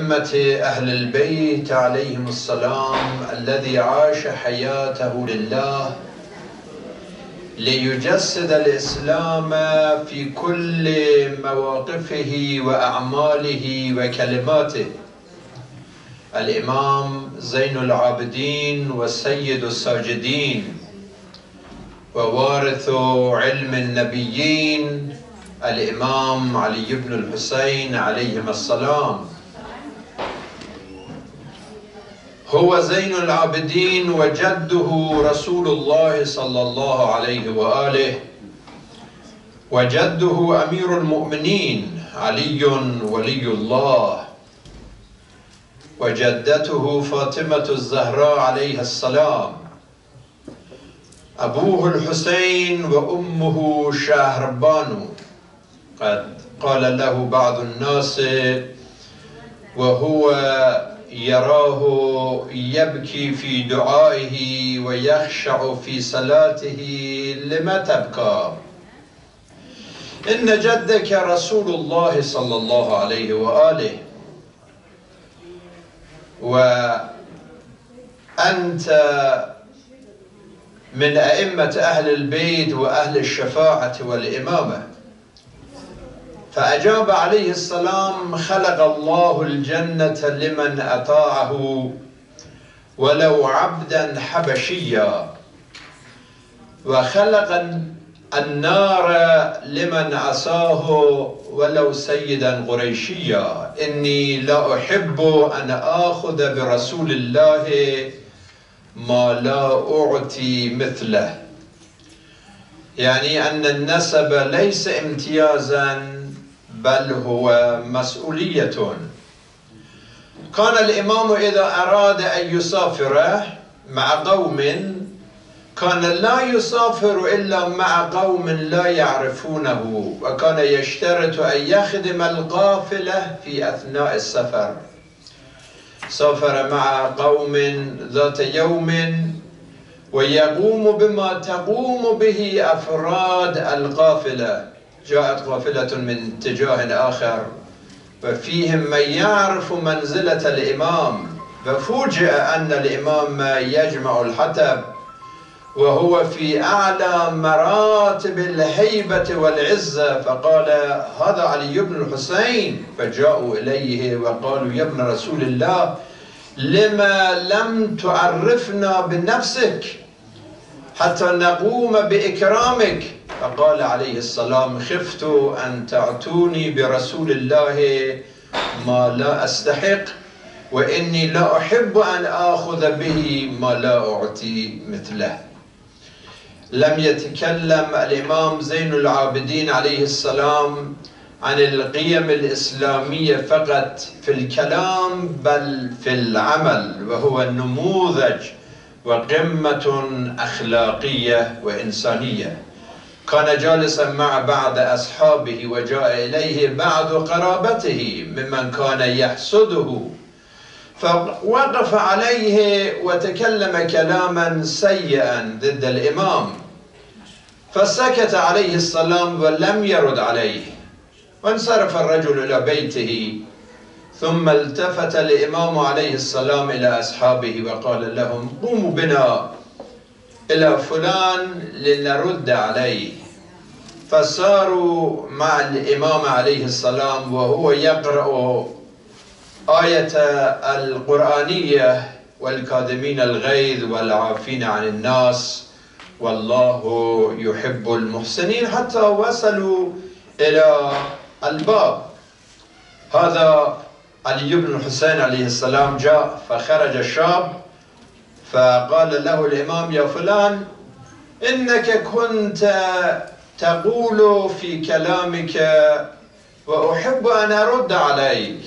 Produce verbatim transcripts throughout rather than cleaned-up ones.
أئمة أهل البيت عليهم السلام الذي عاش حياته لله ليجسد الإسلام في كل مواقفه وأعماله وكلماته، الإمام زين العابدين والسيد الساجدين ووارث علم النبيين الإمام علي بن الحسين عليهما السلام. هو زين العابدين وجده رسول الله صلى الله عليه وآله، وجده أمير المؤمنين علي ولي الله، وجدته فاطمة الزهراء عليها السلام، أبوه الحسين وأمه شهربانو. قد قال له بعض الناس وهو يراه يبكي في دعائه ويخشع في صلاته: لم تبكى؟ إن جدك رسول الله صلى الله عليه وآله، وأنت من أئمة أهل البيت وأهل الشفاعة والإمامة. فأجاب عليه السلام: خلق الله الجنة لمن أطاعه ولو عبدا حبشيا، وخلق النار لمن عصاه ولو سيدا قريشيا. إني لا أحب أن آخذ برسول الله ما لا أعطي مثله، يعني أن النسب ليس امتيازا بل هو مسؤولية. كان الإمام إذا أراد أن يسافر مع قوم كان لا يسافر إلا مع قوم لا يعرفونه، وكان يشترط أن يخدم القافلة في أثناء السفر. سافر مع قوم ذات يوم ويقوم بما تقوم به أفراد القافلة. جاءت قافلة من اتجاه آخر وفيهم من يعرف منزلة الإمام، ففوجئ أن الإمام يجمع الحطب وهو في أعلى مراتب الهيبة والعزة، فقال: هذا علي بن الحسين. فجاءوا إليه وقالوا: يا ابن رسول الله، لما لم تعرفنا بنفسك حتى نقوم بإكرامك؟ فقال عليه السلام: خفت أن تعتوني برسول الله ما لا أستحق، وإني لا أحب أن آخذ به ما لا أعطي مثله. لم يتكلم الإمام زين العابدين عليه السلام عن القيم الإسلامية فقط في الكلام بل في العمل، وهو النموذج وقمة أخلاقية وإنسانية. كان جالسا مع بعض أصحابه وجاء إليه بعض قرابته ممن كان يحسده، فوقف عليه وتكلم كلاما سيئا ضد الإمام، فسكت عليه السلام ولم يرد عليه، وانصرف الرجل إلى بيته. ثم التفت الإمام عليه السلام إلى أصحابه وقال لهم: قوموا بنا إلى فلان لنرد عليه. فساروا مع الإمام عليه السلام وهو يقرأ آية القرآنية: والكاظمين الغيظ والعافين عن الناس والله يحب المحسنين، حتى وصلوا إلى الباب. هذا علي بن الحسين عليه السلام جاء، فخرج الشاب فقال له الإمام: يا فلان، إنك كنت تقول في كلامك وأحب أن أرد عليك،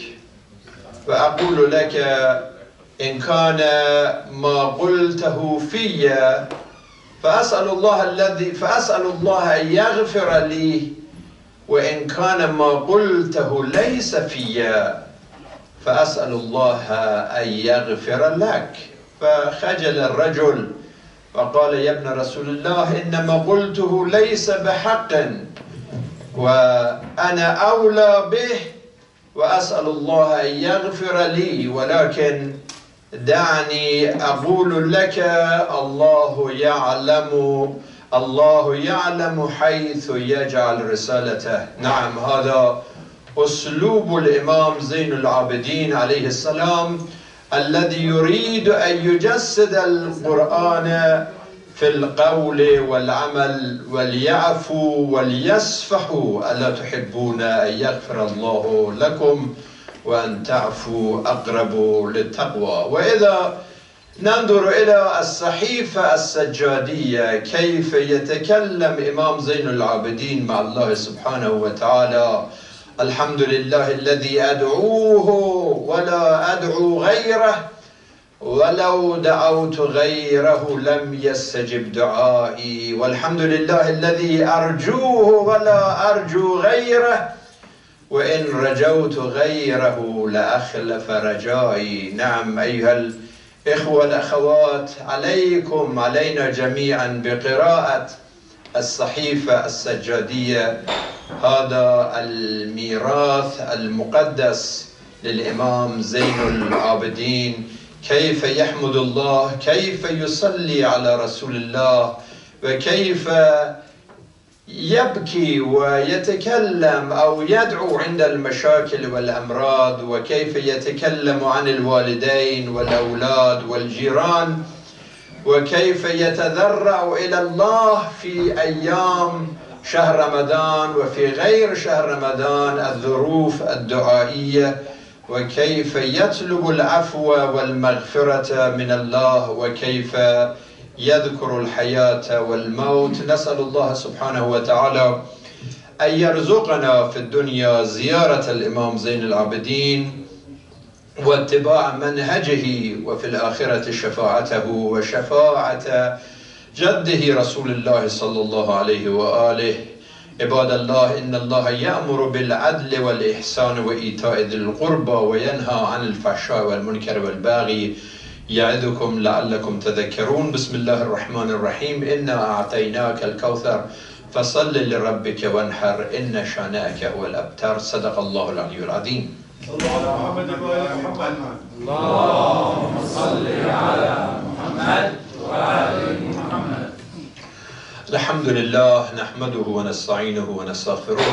فأقول لك إن كان ما قلته في فأسأل الله الذي فأسأل الله أن يغفر لي، وإن كان ما قلته ليس في فأسأل الله أن يغفر لك. فخجل الرجل وقال: يا ابن رسول الله، إنما قلته ليس بحق، وأنا أولى به وأسأل الله أن يغفر لي، ولكن دعني أقول لك الله يعلم الله يعلم حيث يجعل رسالته. نعم، هذا أسلوب الإمام زين العابدين عليه السلام الذي يريد أن يجسد القرآن في القول والعمل، وليعفوا وليسفحوا، ألا تحبون أن يغفر الله لكم وأن تعفوا أقرب للتقوى. وإذا ننظر إلى الصحيفة السجادية كيف يتكلم إمام زين العابدين مع الله سبحانه وتعالى: الحمد لله الذي أدعوه ولا أدعو غيره، ولو دعوت غيره لم يستجب دعائي، والحمد لله الذي أرجوه ولا أرجو غيره، وإن رجوت غيره لأخلف رجائي. نعم أيها الإخوة الأخوات، عليكم علينا جميعا بقراءة الصحيفة السجادية، هذا الميراث المقدس للإمام زين العابدين، كيف يحمد الله، كيف يصلي على رسول الله، وكيف يبكي ويتكلم أو يدعو عند المشاكل والأمراض، وكيف يتكلم عن الوالدين والأولاد والجيران، وكيف يتذرع إلى الله في أيام شهر رمضان وفي غير شهر رمضان الظروف الدعائية، وكيف يطلب العفو والمغفرة من الله، وكيف يذكر الحياة والموت. نسأل الله سبحانه وتعالى أن يرزقنا في الدنيا زيارة الإمام زين العابدين واتباع منهجه، وفي الآخرة شفاعته وشفاعة جده رسول الله صلى الله عليه وآله. عباد الله، إن الله يأمر بالعدل والإحسان وإيتاء ذي القربى وينهى عن الفحشاء والمنكر والبغي يعظكم لعلكم تذكرون. بسم الله الرحمن الرحيم. إنا أعطيناك الكوثر فصل لربك وانحر إن شانئك هو الأبتر. صدق الله العلي العظيم. صلوا على محمد وآل محمد. اللهم صل على محمد وآل محمد. الحمد لله نحمده ونستعينه ونستغفره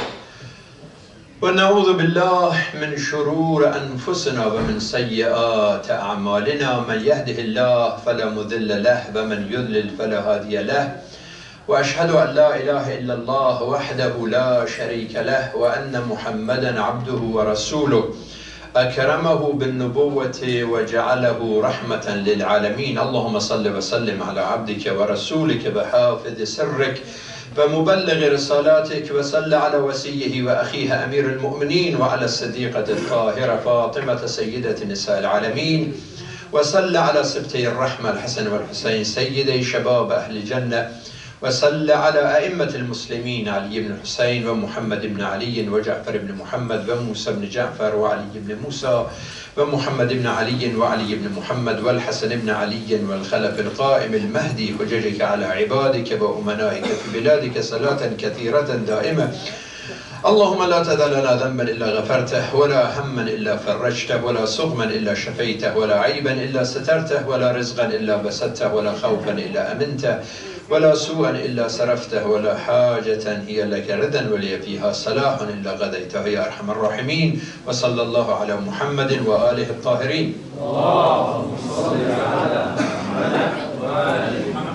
ونعوذ بالله من شرور أنفسنا ومن سيئات أعمالنا، من يهده الله فلا مضل له ومن يضلل فلا هادي له، وأشهد أن لا إله إلا الله وحده لا شريك له، وأن محمدا عبده ورسوله أكرمه بالنبوة وجعله رحمة للعالمين. اللهم صل وسلم على عبدك ورسولك وحافظ سرك ومبلغ رسالاتك، وصل على وسيه وأخيه أمير المؤمنين وعلى الصديقة الطاهرة فاطمة سيدة نساء العالمين، وصل على سبتي الرحمة الحسن والحسين سيدي شباب أهل الجنة، وصل على أئمة المسلمين علي بن الحسين ومحمد بن علي وجعفر بن محمد وموسى بن جعفر وعلي بن موسى ومحمد بن علي وعلي بن محمد والحسن بن علي والخلف القائم المهدي، حججك على عبادك وأمنائك في بلادك صلاة كثيرة دائمة. اللهم لا تدع لنا ذنبا إلا غفرته، ولا هما إلا فرجته، ولا سقما إلا شفيته، ولا عيبا إلا سترته، ولا رزقا إلا بسطته، ولا خوفا إلا أمنته، ولا سوءا إلا صرفته، ولا حاجة هي لك ردا ولي فيها صلاح إلا قضيته يا أرحم الراحمين. وصلى الله على محمد وآله الطاهرين. اللهم صل على محمد وآل محمد.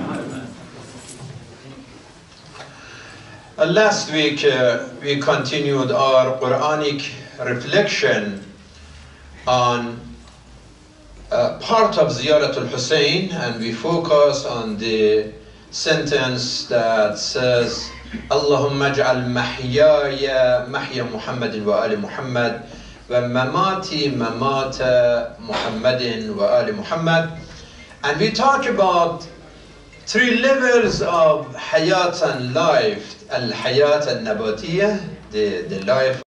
Uh, last week uh, we continued our Quranic reflection on uh, part of Ziyarat al-Hussein, and we focused on the sentence that says Allahumma ij'al mahyaya mahya Muhammadin wa ali Muhammad wa mamati mamata Muhammadin wa ali Muhammad. And we talked about three levels of hayat and life: al-hayat al-nabatiyah, the, the life